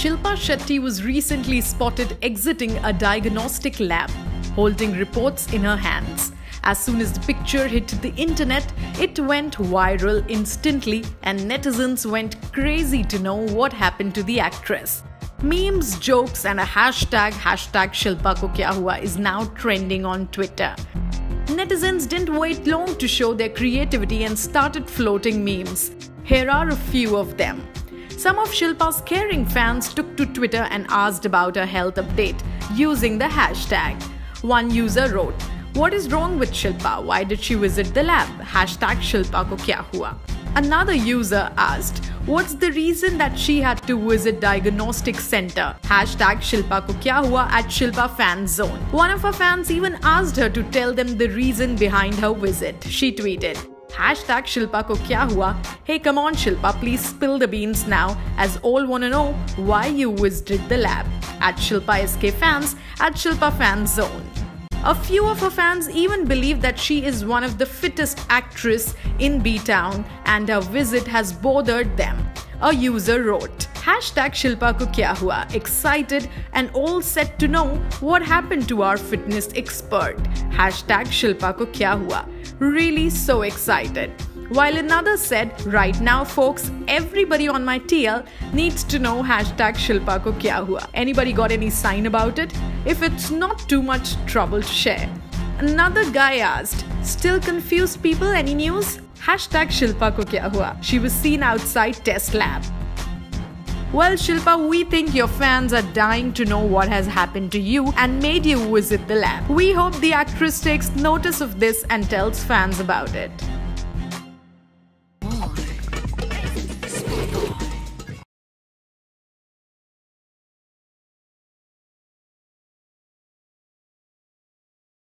Shilpa Shetty was recently spotted exiting a diagnostic lab, holding reports in her hands. As soon as the picture hit the internet, it went viral instantly and netizens went crazy to know what happened to the actress. Memes, jokes and a hashtag Shilpa ko kya hua is now trending on Twitter. Netizens didn't wait long to show their creativity and started floating memes. Here are a few of them. Some of Shilpa's caring fans took to Twitter and asked about her health update using the hashtag. One user wrote, "What is wrong with Shilpa? Why did she visit the lab? Hashtag Shilpa ko kya hua?" Another user asked, "What's the reason that she had to visit diagnostic center? Hashtag Shilpa ko kya hua at Shilpa Fan Zone." One of her fans even asked her to tell them the reason behind her visit. She tweeted, Hashtag Shilpa ko kya hua? Hey, come on Shilpa, please spill the beans now, as all wanna know why you visited the lab. At Shilpa SK Fans, at Shilpa Fan Zone. A few of her fans even believe that she is one of the fittest actress in B-Town and her visit has bothered them. A user wrote, Hashtag Shilpa ko kya hua? Excited and all set to know what happened to our fitness expert. Hashtag Shilpa ko kya hua? Really so excited. While another said, right now folks, everybody on my TL needs to know hashtag Shilpa ko kya hua. Anybody got any sign about it? If it's not too much trouble to share. Another guy asked, still confused people, any news? Hashtag Shilpa ko kya hua? She was seen outside test lab. Well, Shilpa, we think your fans are dying to know what has happened to you and made you visit the lab. We hope the actress takes notice of this and tells fans about it.